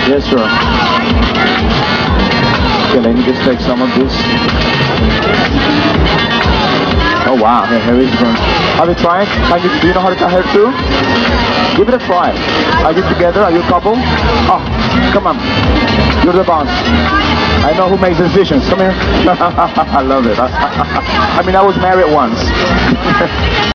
Yes, sir. Okay, let me just take some of this. Oh wow, her hair is going. Have you tried? Do you know how to cut hair too? Give it a try. Are you together? Are you a couple? Oh, come on. You're the boss. I know who makes decisions. Come here. I love it. I mean, I was married once.